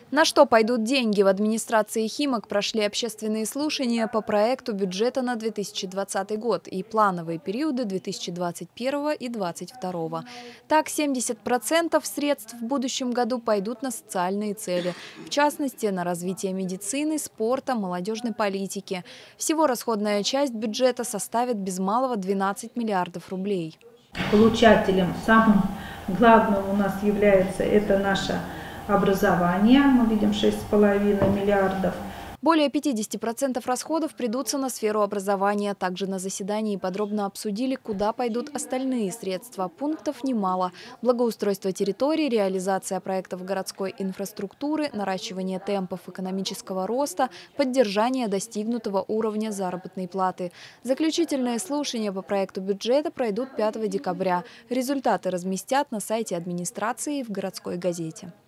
На что пойдут деньги? В администрации Химок прошли общественные слушания по проекту бюджета на 2020 год и плановые периоды 2021 и 2022. Так, 70% средств в будущем году пойдут на социальные цели, в частности, на развитие медицины, спорта, молодежной политики. Всего расходная часть бюджета составит без малого 12 миллиардов рублей. Получателем самым главным у нас является это наше образование. Мы видим 6,5 миллиардов. Более 50% расходов придутся на сферу образования. Также на заседании подробно обсудили, куда пойдут остальные средства. Пунктов немало. Благоустройство территорий, реализация проектов городской инфраструктуры, наращивание темпов экономического роста, поддержание достигнутого уровня заработной платы. Заключительные слушания по проекту бюджета пройдут 5 декабря. Результаты разместят на сайте администрации и в городской газете.